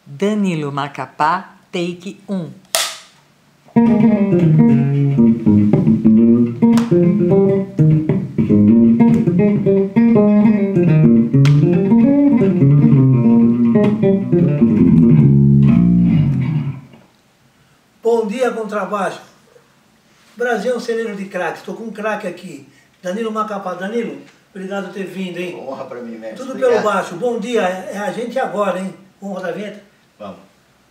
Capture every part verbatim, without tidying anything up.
Danilo Macapá, take um. Bom dia, contrabaixo. Brasil é um celeiro de craques. Estou com um craque aqui. Danilo Macapá. Danilo, obrigado por ter vindo, hein? Honra para mim, mestre. Tudo Obrigado. pelo baixo. Bom dia. É a gente agora, hein? Vamos rodar a vinheta? Vamos.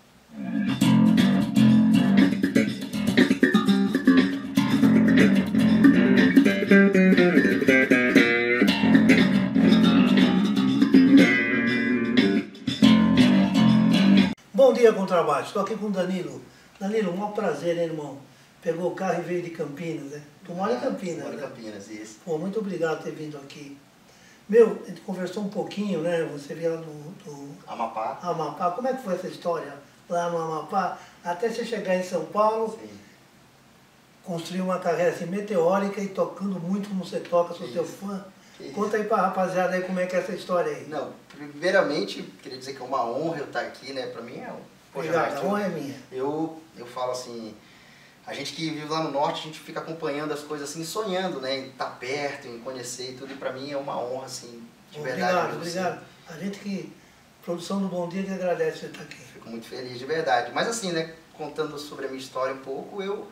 Bom dia, contrabaixo. Estou aqui com o Danilo. Danilo, um maior prazer, hein, irmão? Pegou o carro e veio de Campinas, né? Tu mora em Campinas, Moro em né? Campinas, isso. Pô, muito obrigado por ter vindo aqui. Meu, a gente conversou um pouquinho, né? Você veio lá do, do Amapá. Amapá. Como é que foi essa história lá no Amapá? Até você chegar em São Paulo, Sim. construir uma carreira assim meteórica e tocando muito como você toca, sou teu fã. Que Conta aí pra rapaziada aí como é que é essa história aí. Não, primeiramente, queria dizer que é uma honra eu estar aqui, né? Pra mim é um... Poxa, Obrigado, mestre, a honra é minha. Eu, eu falo assim, a gente que vive lá no norte, a gente fica acompanhando as coisas assim, sonhando, né? Em estar perto, em conhecer e tudo, e pra mim é uma honra, assim, de verdade. Obrigado, mesmo, obrigado. assim. A gente que, produção do Bom Dia, que agradece você estar aqui. Fico muito feliz, de verdade. Mas assim, né? Contando sobre a minha história um pouco, eu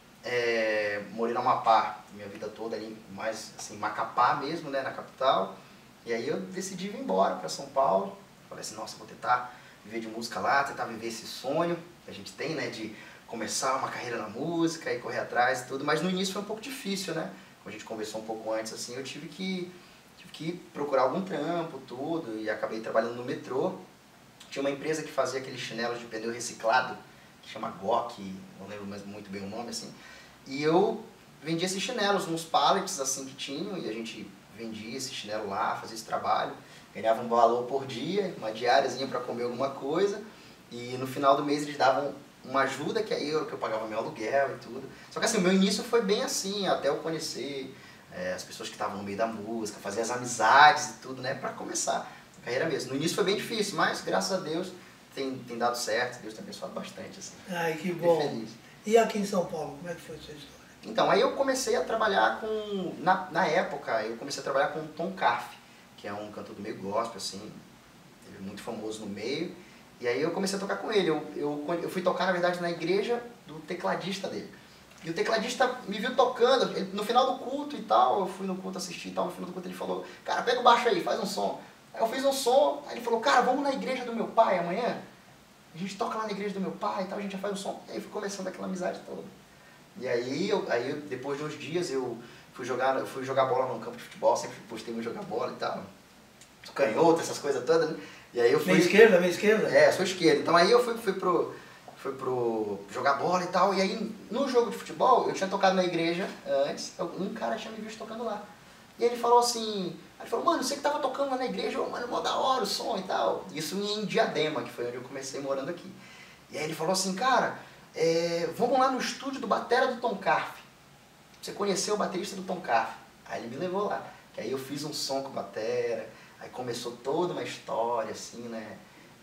é, morei no Amapá minha vida toda ali, mais assim, Macapá mesmo, né? Na capital. E aí eu decidi vir embora para São Paulo. Falei assim, nossa, vou tentar viver de música lá, tentar viver esse sonho que a gente tem, né? De começar uma carreira na música e correr atrás e tudo. Mas no início foi um pouco difícil, né? Como a gente conversou um pouco antes, assim, eu tive que, tive que procurar algum trampo, tudo. E acabei trabalhando no metrô. Tinha uma empresa que fazia aqueles chinelos de pneu reciclado, que chama G O C, não lembro mais muito bem o nome, assim. E eu vendia esses chinelos nos pallets, assim, que tinham, e a gente vendia esse chinelo lá, fazia esse trabalho. Ganhava um valor por dia, uma diáriazinha para comer alguma coisa. E no final do mês eles davam uma ajuda, que aí eu, que eu pagava meu aluguel e tudo. Só que assim, o meu início foi bem assim, até eu conhecer é, as pessoas que estavam no meio da música, fazer as amizades e tudo, né, para começar a carreira mesmo. No início foi bem difícil, mas graças a Deus tem, tem dado certo, Deus tem abençoado bastante, assim. Ai, que Fiquei bom. feliz. E aqui em São Paulo, como é que foi a sua história? Então, aí eu comecei a trabalhar com, na, na época, eu comecei a trabalhar com o Tom Carf, que é um cantor do meio gospel, assim, ele é muito famoso no meio. E aí eu comecei a tocar com ele. Eu, eu, eu fui tocar, na verdade, na igreja do tecladista dele. E o tecladista me viu tocando, ele, no final do culto e tal, eu fui no culto assistir e tal, no final do culto ele falou, cara, pega o baixo aí, faz um som. Aí eu fiz um som, aí ele falou, cara, vamos na igreja do meu pai amanhã? A gente toca lá na igreja do meu pai e tal, a gente já faz um som. E aí foi começando aquela amizade toda. E aí, eu, aí eu, depois de uns dias, eu fui jogar, eu fui jogar bola num campo de futebol, sempre postei em jogar bola e tal. Canhoto, essas coisas todas, né? E aí eu fui... Meia esquerda, meia esquerda? É, sou esquerda. Então aí eu fui, fui, pro, fui pro jogar bola e tal. E aí, no jogo de futebol, eu tinha tocado na igreja antes, um cara tinha me visto tocando lá. E ele falou assim, ele falou, mano, você que tava tocando lá na igreja, oh, mano, mó da hora o som e tal. Isso em Diadema, que foi onde eu comecei morando aqui. E aí ele falou assim, cara, é, vamos lá no estúdio do batera do Tom Carf. Você conheceu o baterista do Tom Carf. Aí ele me levou lá. Que aí eu fiz um som com o batera. Aí começou toda uma história, assim, né?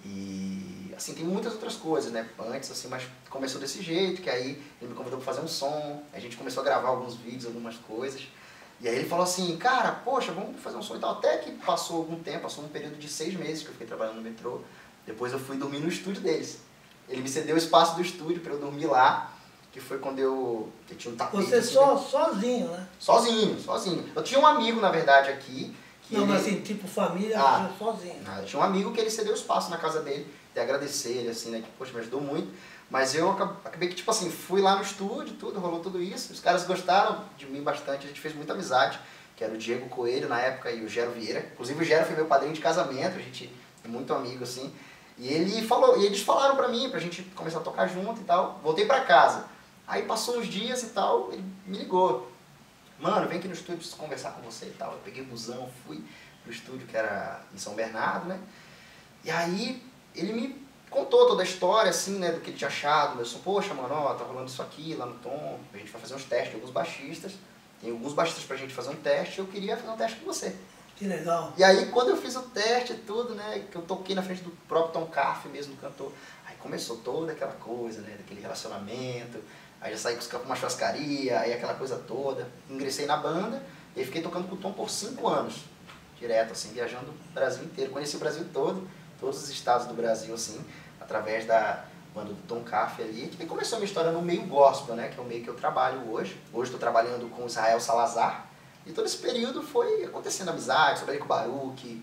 E, assim, tem muitas outras coisas, né? Antes, assim, mas começou desse jeito, que aí ele me convidou para fazer um som, a gente começou a gravar alguns vídeos, algumas coisas. E aí ele falou assim, cara, poxa, vamos fazer um som e tal. Até que passou algum tempo, passou um período de seis meses que eu fiquei trabalhando no metrô. Depois eu fui dormir no estúdio deles. Ele me cedeu o espaço do estúdio para eu dormir lá, que foi quando eu, eu tinha um tapete. Você assim, só, né? sozinho, né? Sozinho, sozinho. Eu tinha um amigo, na verdade, aqui. Que Não, ele... mas assim, tipo família, Ah, sozinho. Ah, eu tinha um amigo que ele cedeu espaço na casa dele, até agradecer ele, assim, né, que, poxa, me ajudou muito. Mas eu acabei que, tipo assim, fui lá no estúdio, tudo, rolou tudo isso. Os caras gostaram de mim bastante, a gente fez muita amizade, que era o Diego Coelho na época e o Gero Vieira. Inclusive o Gero foi meu padrinho de casamento, a gente é muito amigo, assim. E ele falou, e eles falaram pra mim, pra gente começar a tocar junto e tal. Voltei pra casa. Aí passou uns dias e tal, ele me ligou. Mano, vem aqui no estúdio, preciso conversar com você e tal. Eu peguei o busão, fui pro estúdio que era em São Bernardo, né? E aí ele me contou toda a história, assim, né, do que ele tinha achado. Eu sou, poxa, mano, ó, tá rolando isso aqui lá no Tom, a gente vai fazer uns testes de alguns baixistas. Tem alguns baixistas pra gente fazer um teste, eu queria fazer um teste com você. Que legal. E aí, quando eu fiz o teste e tudo, né, que eu toquei na frente do próprio Tom Carfe mesmo, do cantor, aí começou toda aquela coisa, né, daquele relacionamento, aí já saí com os campos uma churrascaria, aí aquela coisa toda. Ingressei na banda e fiquei tocando com o Tom por cinco anos, direto, assim, viajando o Brasil inteiro. Conheci o Brasil todo, todos os estados do Brasil, assim, através da banda do Tom Carfe ali. E começou a minha história no meio gospel, né, que é o meio que eu trabalho hoje. Hoje estou trabalhando com o Israel Salazar. E todo esse período foi acontecendo amizade, trabalhei com o Baruch.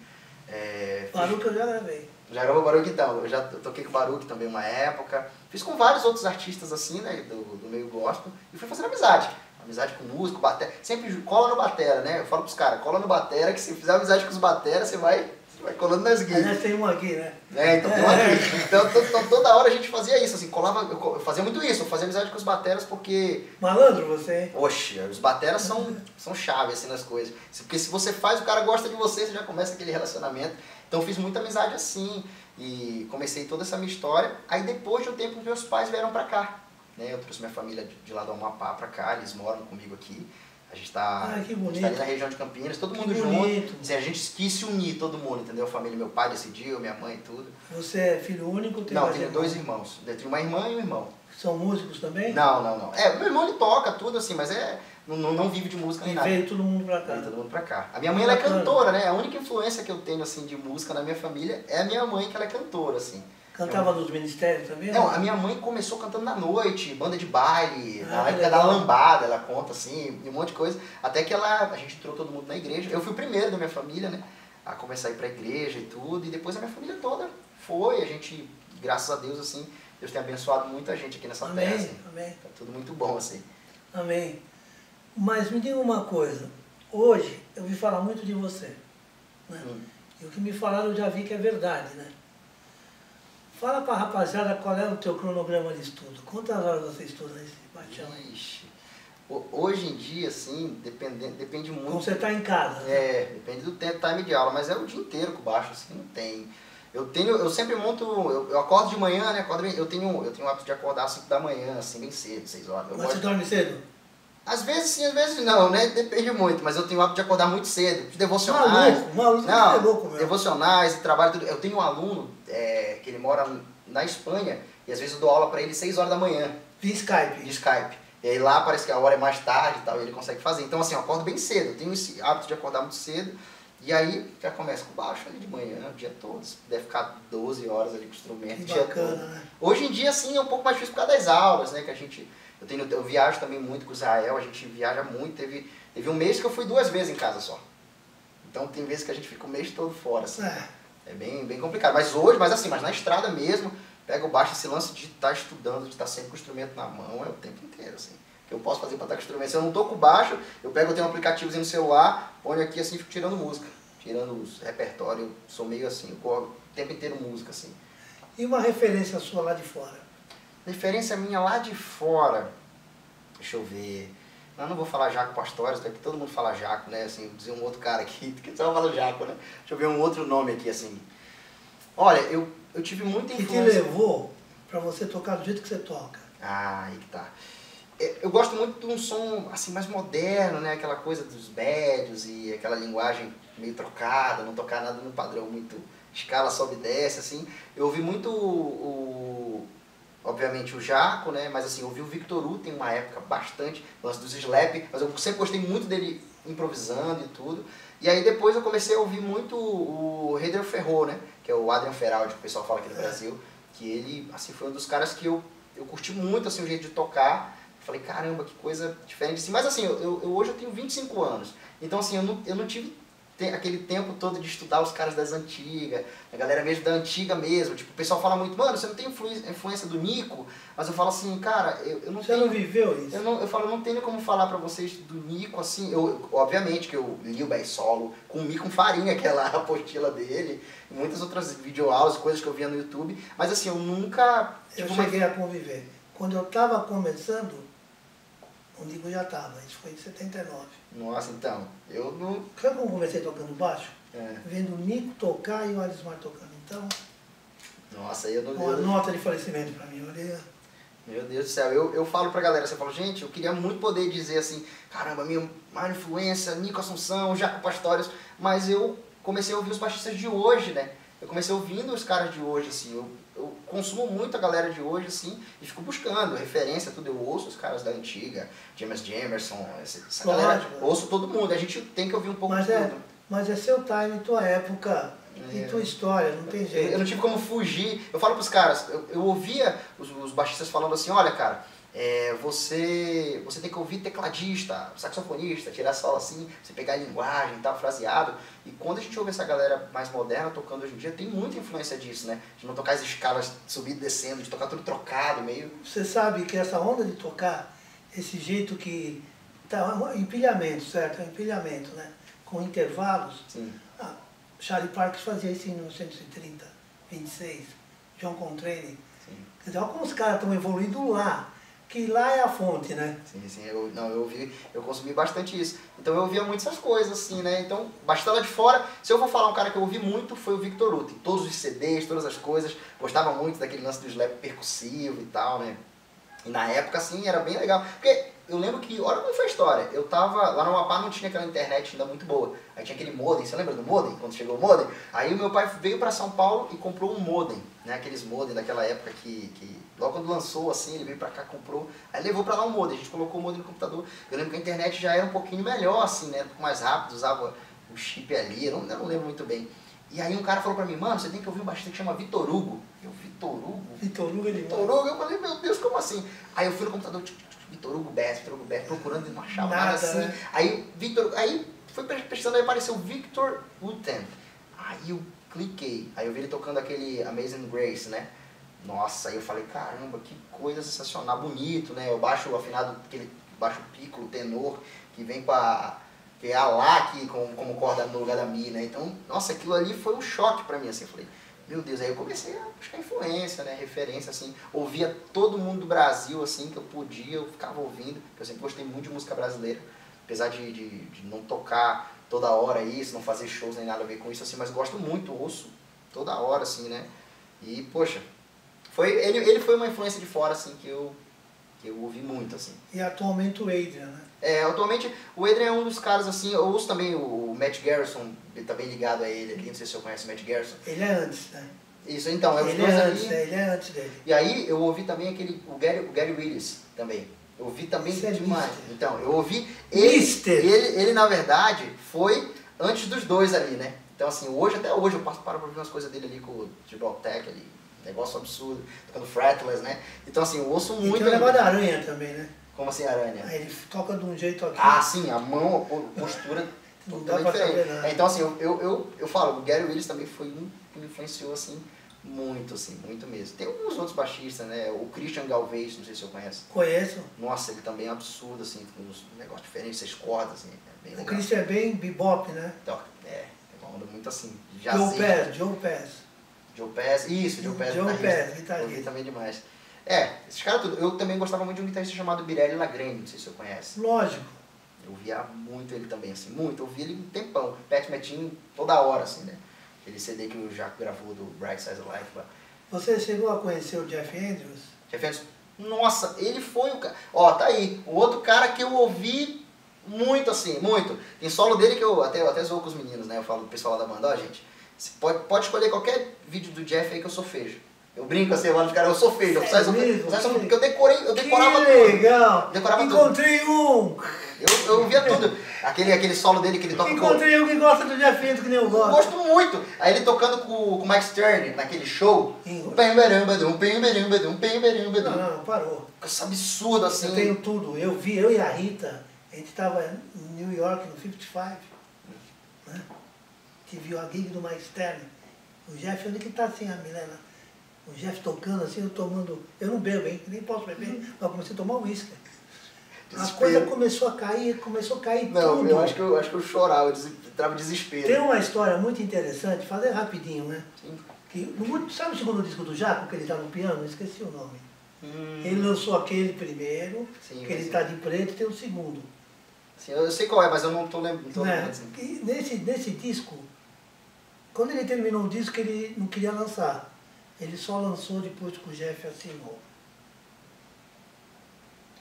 É, Baruch eu já gravei. Já gravou o Baruch então, eu já toquei com o Baruch também uma época. Fiz com vários outros artistas assim, né, do, do meio gospel. E fui fazendo amizade. Amizade com músico, batera. Sempre cola no batera, né? Eu falo pros caras, cola no batera, que se fizer amizade com os bateras, você vai, você vai colando nas guias. Aliás, tem um aqui, né? É, então tem um aqui. Então to, to, toda hora a gente fazia isso, assim, colava, eu fazia muito isso, eu fazia amizade com os bateras porque... Malandro você, hein? Oxe, os bateras são, são chave assim nas coisas. Porque se você faz, o cara gosta de você, você já começa aquele relacionamento. Então eu fiz muita amizade assim e comecei toda essa minha história. Aí depois de um tempo meus pais vieram pra cá. Né? Eu trouxe minha família de, de lá do Amapá pra cá, eles moram comigo aqui. A gente tá, ah, que a gente tá ali na região de Campinas, todo mundo que junto. bonito. Assim, a gente quis se unir, todo mundo, entendeu? A família, meu pai decidiu, minha mãe e tudo. Você é filho único? Tem Não, mais tenho irmãos? dois irmãos. Eu tenho uma irmã e um irmão. São músicos também? Não, não, não. É, meu irmão ele toca tudo assim, mas é, não, não, não vive de música nem E nada. veio todo mundo pra cá. Veio todo mundo pra cá. A minha mãe ela é Bacana. cantora, né? A única influência que eu tenho assim de música na minha família é a minha mãe, que ela é cantora, assim. Cantava Eu... nos ministérios também? Não, a minha mãe começou cantando na noite, banda de baile, Ah, na época legal. da lambada, ela conta assim, um monte de coisa. Até que ela, a gente entrou todo mundo na igreja. Eu fui o primeiro da minha família, né? A começar a ir pra igreja e tudo. E depois a minha família toda foi. A gente, graças a Deus, assim, Deus tem abençoado muita gente aqui nessa Amém, terra, assim. amém. Tá tudo muito bom, assim. Amém. Mas me diga uma coisa. Hoje eu vi falar muito de você. Né? Hum. E o que me falaram eu já vi que é verdade, né? Fala pra rapaziada qual é o teu cronograma de estudo. Quantas horas você estuda nesse baixão aí? Ixi. Ho- Hoje em dia, assim, depende, depende muito. Quando você tá em casa. né? É, depende do tempo, time de aula, mas é o dia inteiro com baixo, assim, não tem. Eu tenho, eu sempre monto, eu, eu acordo de manhã, né? Acordo bem, eu tenho, eu tenho o hábito de acordar às cinco da manhã, assim, bem cedo, seis horas. Eu Mas gosto- você dorme cedo? Às vezes sim, às vezes não, né? Depende muito, mas eu tenho o hábito de acordar muito cedo, de devocionais. Maluco, maluco, Não, você é louco, meu. devocionais e trabalho, tudo. Eu tenho um aluno é, que ele mora na Espanha e às vezes eu dou aula pra ele seis horas da manhã. Via Skype. De Skype. E aí lá parece que a hora é mais tarde e tal, e ele consegue fazer. Então assim, eu acordo bem cedo, eu tenho esse hábito de acordar muito cedo, e aí já começa com baixo ali de manhã, o dia todo. Deve ficar doze horas ali com o instrumento, Que o dia bacana, todo. né? Hoje em dia, assim, é um pouco mais difícil por causa das aulas, né, que a gente... Eu, tenho, eu viajo também muito com o Israel, a gente viaja muito, teve, teve um mês que eu fui duas vezes em casa só. Então tem vezes que a gente fica o mês todo fora, assim. É. É bem, bem complicado. Mas hoje, mas assim, mas na estrada mesmo, pega o baixo, esse lance de estar estudando, de estar sempre com o instrumento na mão, é o tempo inteiro, assim. O que eu posso fazer para estar com o instrumento? Se eu não tô com o baixo, eu pego, eu tenho um aplicativozinho no celular, ponho aqui assim, fico tirando música. Tirando os repertórios, eu sou meio assim, eu corro o tempo inteiro música, assim. E uma referência sua lá de fora? Referência minha lá de fora, deixa eu ver... Eu não vou falar Jaco Pastorius, até que todo mundo fala Jaco, né? Assim, vou dizer um outro cara aqui, que só fala Jaco, né? Deixa eu ver um outro nome aqui, assim. Olha, eu, eu tive muita Que te influência... levou pra você tocar do jeito que você toca? Ah, aí que tá. É, eu gosto muito de um som, assim, mais moderno, né? Aquela coisa dos médios e aquela linguagem meio trocada, não tocar nada no padrão muito escala, sobe e desce, assim. Eu ouvi muito o... o obviamente o Jaco, né? Mas assim, eu ouvi o Victor U, tem uma época bastante, o lance dos slap, mas eu sempre gostei muito dele improvisando e tudo. E aí depois eu comecei a ouvir muito o Heider Ferro, né? Que é o Adrian Feraldi, que o pessoal fala aqui no Brasil, que ele, assim, foi um dos caras que eu, eu curti muito, assim, o jeito de tocar. Falei, caramba, que coisa diferente, assim. Mas assim, eu, eu, hoje eu tenho vinte e cinco anos, então assim, eu não, eu não tive te, aquele tempo todo de estudar os caras das antigas, a galera mesmo da antiga mesmo. Tipo, o pessoal fala muito, mano, você não tem influência, influência do Nico? Mas eu falo assim, cara, eu, eu não Você tenho... não viveu isso? Eu, não, eu falo, eu não tenho como falar pra vocês do Nico, assim, eu, obviamente que eu li o Bass Solo, comi com farinha aquela apostila dele, e muitas outras videoaulas, coisas que eu via no YouTube, mas assim, eu nunca... Eu Tipo, cheguei a conviver. Quando eu estava começando, o Nico já estava, isso foi em setenta e nove. Nossa, então, eu não... Sabe como eu comecei tocando baixo? É. Vendo o Nico tocar e o Alismar tocando. Então, Nossa, eu não... uma eu- nota de falecimento para mim. Olha, Meu Deus do céu, eu, eu falo pra galera, você fala, gente, eu queria muito poder dizer assim, caramba, minha maior influência, Nico Assunção, Jaco Pastorius, mas eu comecei a ouvir os baixistas de hoje, né? Eu comecei ouvindo os caras de hoje, assim, eu, eu consumo muito a galera de hoje, assim, e fico buscando referência, tudo, eu ouço os caras da antiga, James Jamerson, essa, essa galera, ouço todo mundo, a gente tem que ouvir um pouco mas de é, tudo. Mas é seu time, tua época, é. E tua história, não tem jeito. Eu, eu não tive como fugir, eu falo pros caras, eu, eu ouvia os, os baixistas falando assim, olha cara, É, você, você tem que ouvir tecladista, saxofonista, tirar solo assim, você pegar a linguagem e tal, fraseado. E quando a gente ouve essa galera mais moderna tocando hoje em dia, tem muita influência disso, né? De não tocar as escalas subindo e descendo, de tocar tudo trocado, meio... Você sabe que essa onda de tocar, esse jeito que... Tá, empilhamento, certo? É empilhamento, né? Com intervalos. Sim. Ah, Charlie Parker fazia isso em mil novecentos e trinta, vinte e seis. John Coltrane. Sim. Quer dizer, olha como os caras estão evoluindo lá. Que lá é a fonte, né? Sim, sim, eu, não, eu ouvi, eu consumi bastante isso. Então eu ouvia muito essas coisas, assim, né? Então, bastante lá de fora, se eu vou falar um cara que eu ouvi muito, foi o Victor Ute. Todos os C Ds, todas as coisas, gostava muito daquele lance do slap percussivo e tal, né? E na época, assim, era bem legal. Porque eu lembro que, olha como foi a história, eu tava, lá no Amapá não tinha aquela internet ainda muito boa. Aí tinha aquele modem, você lembra do modem, quando chegou o modem? Aí o meu pai veio pra São Paulo e comprou um modem, né? Aqueles modem daquela época que, que logo quando lançou, assim, ele veio pra cá, comprou, aí levou pra lá um modem, a gente colocou o modem no computador. Eu lembro que a internet já era um pouquinho melhor, assim, né? Um pouco mais rápido, usava o chip ali, eu não, eu não lembro muito bem. E aí um cara falou pra mim, mano, você tem que ouvir um baixista que chama Vitor Hugo. Eu, Vitor Hugo? Vitor Hugo, ele Vitor Hugo, eu falei, meu Deus, como assim? Aí eu fui no computador, Vitor Hugo Bass, Vitor Hugo Bass, procurando e não achava nada, nada assim. Né? Aí, Victor, aí fui pesquisando, aí apareceu Victor Uten. Aí eu cliquei, aí eu vi ele tocando aquele Amazing Grace, né? Nossa, aí eu falei, caramba, que coisa sensacional, bonito, né? O baixo afinado, aquele baixo piccolo, tenor, que vem com a... que é a Lá aqui como, como corda no lugar da Mi, né? Então, nossa, aquilo ali foi um choque pra mim, assim, eu falei... Meu Deus, aí eu comecei a buscar influência, né, referência, assim, ouvia todo mundo do Brasil, assim, que eu podia, eu ficava ouvindo, porque eu sempre gostei muito de música brasileira, apesar de, de, de não tocar toda hora isso, não fazer shows nem nada a ver com isso, assim, mas gosto muito, ouço toda hora, assim, né, e, poxa, foi, ele, ele foi uma influência de fora, assim, que eu, que eu ouvi muito, assim. E atualmente o Adrian, né? É, atualmente o Adrian é um dos caras, assim, eu ouço também o Matt Garrison, ele tá bem ligado a ele aqui, não sei se você conhece o Matt Garrison. Ele é antes, né? Isso, então, é os ele dois é ali. Antes, né? Ele é antes dele. E aí eu ouvi também aquele, o Gary, o Gary Willis também. Eu ouvi também Isso é demais. Mister. Então, eu ouvi ele, Mister. ele, ele, na verdade, foi antes dos dois ali, né? Então, assim, hoje, até hoje, eu passo para ouvir umas coisas dele ali com o Gibraltar ali, negócio absurdo, tocando fretless, né? Então, assim, eu ouço muito. E tem o negócio da aranha também, né? Como assim, aranha? Aí ele toca de um jeito aqui. Ah, sim, a mão, a postura Não dá totalmente pra diferente. saber nada. Então, assim, eu, eu, eu, eu falo, o Gary Willis também foi um que me influenciou, assim, muito, assim, muito mesmo. Tem alguns outros baixistas, né? O Christian Galvez, não sei se você conhece. Conheço. Nossa, ele também é absurdo, assim, com uns negócios diferentes, seis cordas, assim, é bem O legal. Christian é bem bebop, né? Então, é, é uma onda muito assim, Joe jazzista. Pass, Joe Pass. Joe Pass, isso, Joe Pass, Joe guitarrista. Pass, guitarrista. Ouvi também demais. É, esses caras tudo. Eu também gostava muito de um guitarrista chamado Birelli Lagrande, não sei se você conhece. Lógico. Eu ouvia muito ele também, assim, muito. Eu ouvia ele um tempão. Pat Metheny toda hora, assim, né? Aquele C D que o Jaco gravou do Bright Size of Life lá. Você chegou a conhecer o Jeff Andrews? Jeff Andrews, nossa, ele foi o cara... Ó, tá aí, o outro cara que eu ouvi muito, assim, muito. Tem solo dele que eu até, eu até zoo com os meninos, né? Eu falo pro pessoal lá da banda, ó, gente, você pode, pode escolher qualquer vídeo do Jeff aí que eu sou feio. Eu brinco assim, eu falo, cara, eu sou feio, eu só, eu, mesmo? só, porque eu decorei, eu decorava que tudo. legal! Decorava Encontrei tudo. um! Eu, eu ouvia tudo. Aquele, aquele solo dele que ele toca Encontrei um que gosta do Jeff Andrews que nem eu com... gosto. Eu gosto muito. Aí ele tocando com, com o Mike Stern naquele show. Sim. Pem, beramba, dum, pem, beramba, dum, pem, beramba, dum. Não, não, parou. Esse absurdo assim. Eu tenho tudo. Eu vi, eu e a Rita, a gente estava em New York no cinquenta e cinco, né? Que viu a gig do Mike Stern. O Jeff, onde que tá assim, a Milena? O Jeff tocando assim, eu tomando... Eu não bebo, hein? Nem posso beber, Uhum. mas eu comecei a tomar uísque. A Desespero. coisa começou a cair, começou a cair Não, tudo. eu acho que eu, acho que eu chorava, eu des- entrava em desespero. Tem uma história muito interessante, fazer rapidinho, né? Sim. Que, no, sabe o segundo disco do Jaco, que ele tá no piano? Eu esqueci o nome. Hum, Ele lançou aquele primeiro, sim, que ele sim. tá de preto, e tem o segundo. Sim, eu sei qual é, mas eu não tô lembrando. Não tô Né? lembrando assim. E nesse, nesse disco, quando ele terminou o disco, ele não queria lançar. Ele só lançou depois que o Jeff assinou.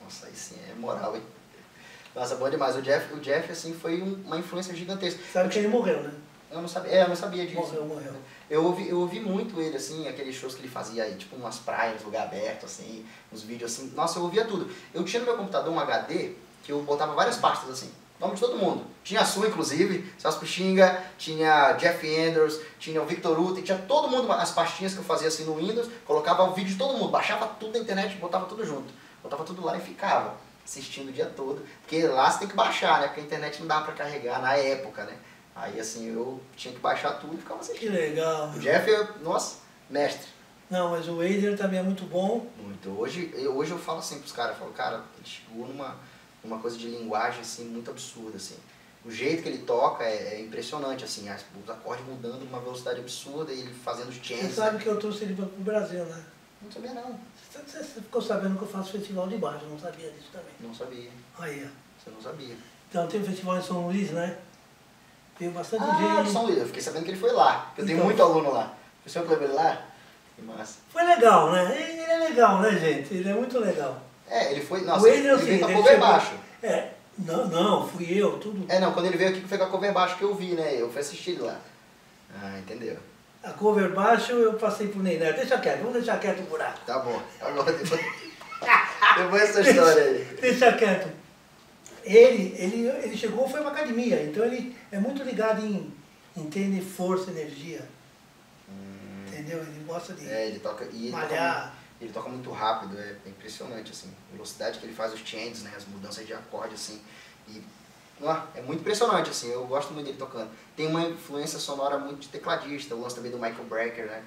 Nossa, aí sim é moral, hein? Nossa, bom demais. O Jeff, o Jeff assim, foi um, uma influência gigantesca. Sabe que ele morreu, né? Eu não sabia, é, eu não sabia disso. Morreu, morreu. Eu ouvi, eu ouvi muito ele, assim, aqueles shows que ele fazia aí, tipo umas praias, lugar aberto, assim, uns vídeos assim. Nossa, eu ouvia tudo. Eu tinha no meu computador um H D que eu botava várias pastas, assim, nome de todo mundo. Tinha a sua, inclusive, Celso Pixinga, tinha Jeff Andrews, tinha o Victor Uten, tinha todo mundo, as pastinhas que eu fazia assim no Windows, colocava o vídeo de todo mundo, baixava tudo da internet, botava tudo junto. Botava tudo lá e ficava assistindo o dia todo. Porque lá você tem que baixar, né? Porque a internet não dava pra carregar na época, né? Aí assim, eu tinha que baixar tudo e ficava Que assistindo. legal. O Jeff, eu, nossa, mestre. Não, mas o Adrian também é muito bom. Muito. Hoje eu, hoje eu falo assim pros caras, eu falo, cara, ele chegou numa, numa coisa de linguagem assim, muito absurda, assim. O jeito que ele toca é, é impressionante, assim, as, os acordes mudando numa velocidade absurda e ele fazendo os Você changes. sabe Né? que eu trouxe ele para o Brasil, né? Não sabia não. Você, você ficou sabendo que eu faço festival de baixo, eu não sabia disso também. Não sabia. Aí, ó. Você não sabia. Então tem um festival em São Luís, né? Tem bastante Ah, gente. São Luís, eu fiquei sabendo que ele foi lá. Eu tenho Então. muito aluno lá. O senhor que levou ele lá? Que massa. Foi legal, né? Ele é legal, né, gente? Ele é muito legal. É, ele foi. Nossa, O Adrian, ele é o veio com a seguinte, cover ele chegou- baixo. É, não, não, fui eu, tudo. É, não, quando ele veio aqui foi com a cover baixo que eu vi, né? Eu fui assistir ele lá. Ah, entendeu? A cover baixo eu passei por Ney Neto. Deixa quieto, vamos deixar quieto o buraco. Tá bom. Agora depois. Depois essa história aí. Deixa quieto. Ele, ele, ele chegou, foi uma academia, então ele é muito ligado em, em ter força, energia. Hum, Entendeu? Ele gosta de é, ele toca. E ele toca, malhar. muito, ele toca muito rápido, é, é impressionante, assim. A velocidade que ele faz os changes, né? As mudanças de acorde, assim. E. ó, é muito impressionante, assim. Eu gosto muito dele tocando. Tem uma influência sonora muito de tecladista. Eu gosto também do Michael Brecker, né?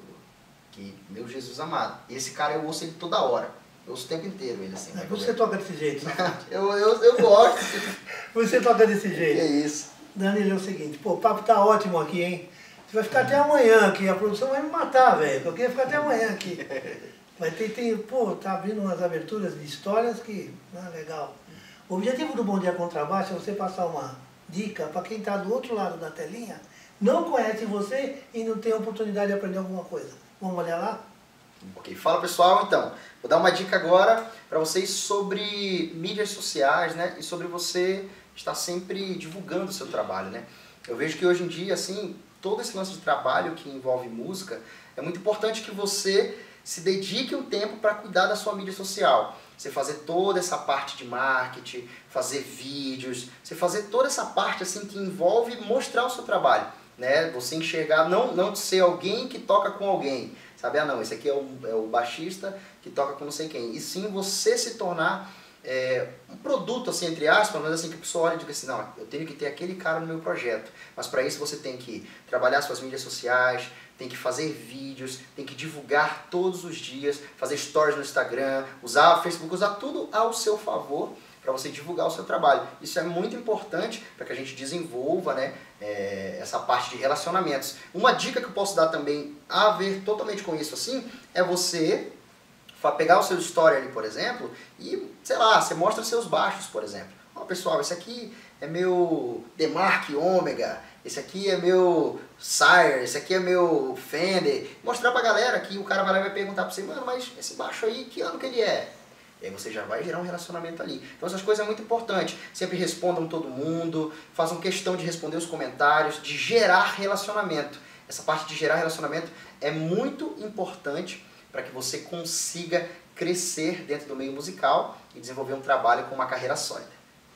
Que, meu Jesus amado. Esse cara eu ouço ele toda hora. Eu ouço o tempo inteiro ele, assim. É Michael por isso que você Brecker. toca desse jeito. Né? eu, eu, eu gosto. Você toca desse Que jeito. é isso. Danilo, é o seguinte, pô, o papo tá ótimo aqui, hein? Você vai ficar até amanhã aqui, a produção vai me matar, velho. Eu queria ficar até amanhã aqui. Mas tem, tem, pô, tá abrindo umas aberturas de histórias que, ah, legal. O objetivo do Bom Dia Contrabaixo é você passar uma dica para quem está do outro lado da telinha, não conhece você e não tem a oportunidade de aprender alguma coisa. Vamos olhar lá? Ok, fala pessoal, então, vou dar uma dica agora para vocês sobre mídias sociais, né, e sobre você estar sempre divulgando o seu trabalho, né. Eu vejo que hoje em dia, assim, todo esse lance de trabalho que envolve música, é muito importante que você se dedique um tempo para cuidar da sua mídia social. Você fazer toda essa parte de marketing, fazer vídeos, você fazer toda essa parte assim que envolve mostrar o seu trabalho, né? Você enxergar, não, não ser alguém que toca com alguém, sabe? Ah não, esse aqui é o, é o baixista que toca com não sei quem. E sim você se tornar é, um produto, assim, entre aspas, mas assim que a pessoa olha e diga assim, não, eu tenho que ter aquele cara no meu projeto. Mas para isso você tem que trabalhar suas mídias sociais, tem que fazer vídeos, tem que divulgar todos os dias, fazer stories no Instagram, usar o Facebook, usar tudo ao seu favor para você divulgar o seu trabalho. Isso é muito importante para que a gente desenvolva, né, é, essa parte de relacionamentos. Uma dica que eu posso dar também a ver totalmente com isso assim, é você pegar o seu story ali, por exemplo, e, sei lá, você mostra seus baixos, por exemplo. Ó, pessoal, esse aqui é meu Demark Ômega, esse aqui é meu Sire, esse aqui é meu Fender. Mostrar pra galera que o cara vai lá e vai perguntar pra você, mano, mas esse baixo aí, que ano que ele é? E aí você já vai gerar um relacionamento ali. Então essas coisas é muito importante. Sempre respondam todo mundo, façam questão de responder os comentários, de gerar relacionamento. Essa parte de gerar relacionamento é muito importante para que você consiga crescer dentro do meio musical e desenvolver um trabalho com uma carreira sólida.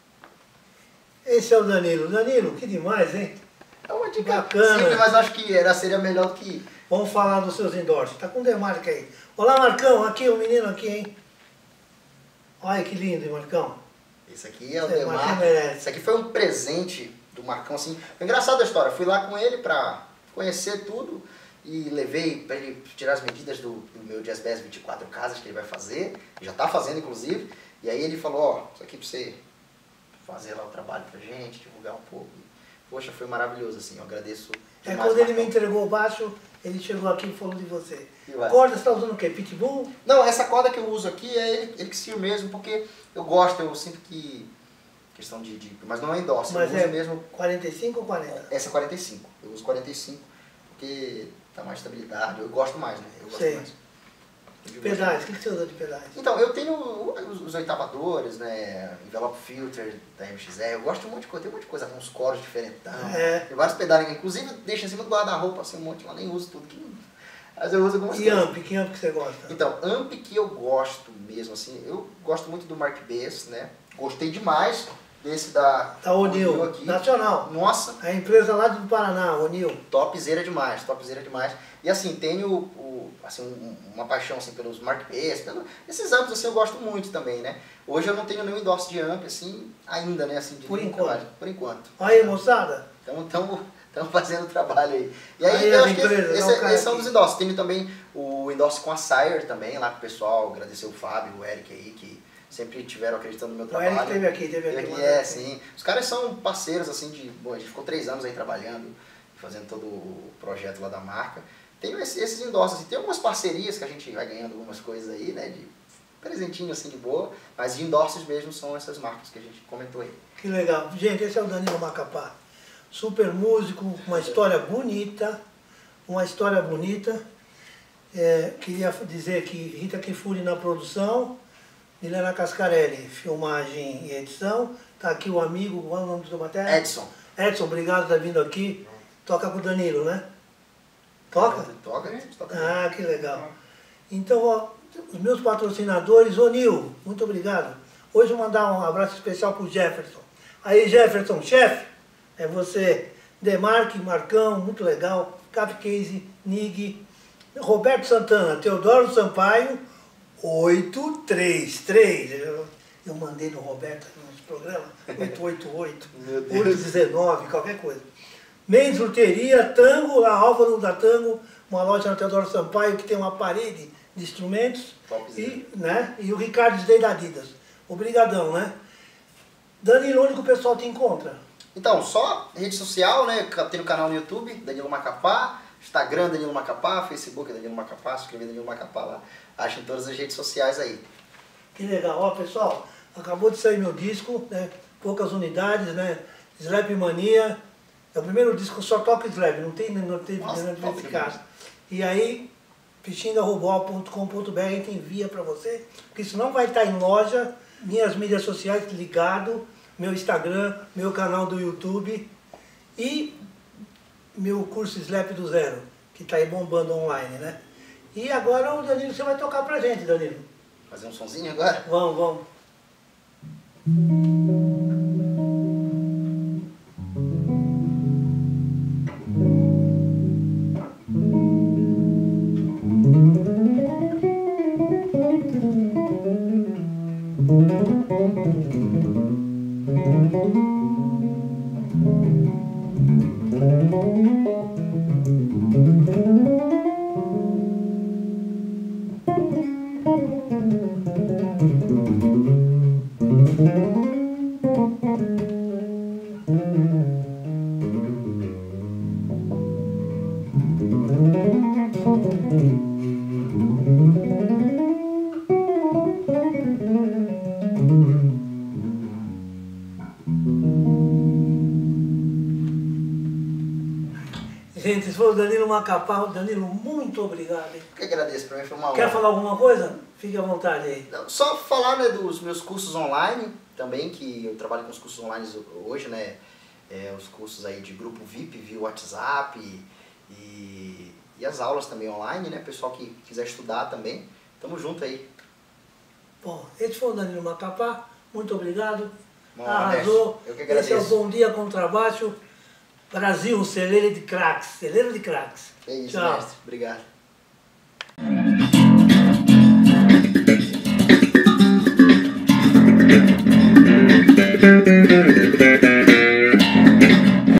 Esse é o Danilo. Danilo, que demais, hein? É uma dica Bacana. simples, mas eu acho que era, seria melhor do que... Vamos falar dos seus endorsos. Tá com o Demarque aí. Olá, Marcão. Aqui, o menino aqui, hein? Olha que lindo, hein, Marcão? Esse aqui é o Esse Marcão Demark. merece. Esse aqui foi um presente do Marcão, assim. Foi engraçada a história. Fui lá com ele pra conhecer tudo e levei pra ele tirar as medidas do, do meu Jazz Bass vinte e quatro casas que ele vai fazer. Já tá fazendo, inclusive. E aí ele falou, ó, isso aqui pra você fazer lá o trabalho pra gente, divulgar um pouco. Poxa, foi maravilhoso, assim. Eu agradeço É, demais, quando ele me Marcão. entregou o baixo, ele chegou aqui e falou de você. E vai. Corda, você tá usando o quê? Pitbull? Não, essa corda que eu uso aqui é ele, ele que se mesmo, porque eu gosto, eu sinto que... Questão de... de mas não é endorse, Mas eu uso é mesmo... quarenta e cinco ou quarenta? Essa é quarenta e cinco. Eu uso quarenta e cinco porque dá mais estabilidade. Eu gosto mais, né? Eu gosto Sei. mais. Pedais, o que, que você usa de pedais? Então, eu tenho os, os oitavadores, né, envelope filter da M X R, eu gosto de um monte de coisa, tem um monte de coisa, com uns coros diferentes, É. tem vários pedais, inclusive deixo em cima do guarda-roupa, assim, um monte lá, nem uso tudo, que, mas eu uso algumas E coisas. amp, que amp que você gosta? Então, amp que eu gosto mesmo, assim, eu gosto muito do Mark Bass, né, gostei demais desse da Da O'Neill, aqui. nacional. Nossa, A empresa lá do Paraná, O'Neill. topzera demais, topzera demais. E assim, tenho o, assim, um- uma paixão assim, pelos Mark Bass, pelo, esses amps assim, eu gosto muito também, né? Hoje eu não tenho nenhum endorse de amp assim, ainda, né? Assim, de Por nenhum enquanto. trabalho, por enquanto. Aí, moçada. Então estamos fazendo trabalho aí. E aí, Aí, eu as acho que empresas, esse, dá um esse, cara esse é um aqui. dos endosses. Tenho também o endorse com a Sire também, lá pro pessoal, agradecer o Fábio, o Eric aí, que sempre tiveram acreditando no meu O trabalho. Eric esteve aqui, teve Teve aqui. aqui, mas- é, sim. Os caras são parceiros, assim, de... Bom, a gente ficou três anos aí trabalhando, fazendo todo o projeto lá da marca. Tem esse- esses endossos, e tem algumas parcerias que a gente vai ganhando algumas coisas aí, né, de presentinho, assim, de boa, mas de endossos mesmo são essas marcas que a gente comentou aí. Que legal. Gente, esse é o Danilo Macapá. Super músico, uma história bonita. Uma história bonita. É, queria dizer que Rita Kifuri na produção, Milena Cascarelli, filmagem e edição. Está aqui o amigo, qual é o nome do seu matéria? Edson. Edson, obrigado por estar vindo aqui. Toca com o Danilo, né? Toca? Toca, toca. Ah, que legal. Então, ó, os meus patrocinadores, ô Nil, muito obrigado. Hoje eu vou mandar um abraço especial para o Jefferson. Aí, Jefferson, chefe, é você. Demarque, Marcão, muito legal. Capcase, Nig, Roberto Santana, Teodoro Sampaio, oito três três. Eu, eu mandei no Roberto nos programas, oito oito oito, Meu Deus. oito dezenove, qualquer coisa. Mendes Luteria, Tango, a Álvaro da Tango, uma loja na Teodoro Sampaio que tem uma parede de instrumentos. Topzera. E, né, e o Ricardo Zdei da Adidas. Obrigadão, né? Danilo, onde que o pessoal te encontra? Então, só rede social, né? Tem o canal no YouTube, Danilo Macapá, Instagram Danilo Macapá, Facebook Danilo Macapá, se escrever Danilo Macapá lá, acha em todas as redes sociais aí. Que legal. Ó, pessoal, acabou de sair meu disco, né? Poucas unidades, né? Slap Mania. É o primeiro disco que só toca slap, não tem, não tem Nossa, não top tem casa. E aí, pichinga robô ponto com ponto br a gente envia para você, porque isso não vai estar em loja, minhas mídias sociais ligado, meu Instagram, meu canal do YouTube e meu curso Slap do Zero, que está aí bombando online, né? E agora o Danilo, você vai tocar pra gente, Danilo. Fazer um sonzinho agora? Vamos, vamos. Gente, esse foi o Danilo Macapá. Danilo, muito obrigado. Hein? Eu que agradeço, pra mim foi uma honra. Quer falar alguma coisa? Fique à vontade aí. Não, só falar, né, dos meus cursos online também, que eu trabalho com os cursos online hoje, né, é, os cursos aí de grupo V I P via WhatsApp e, e as aulas também online, né, pessoal que quiser estudar também, tamo junto aí. Bom, esse foi o Danilo Macapá. Muito obrigado. Bom, Arrasou. eu que Esse é o agradeço. Bom Dia Contrabaixo. Brasil, celeiro de craques. Celeiro de craques. É isso, Tchau. mestre. Obrigado.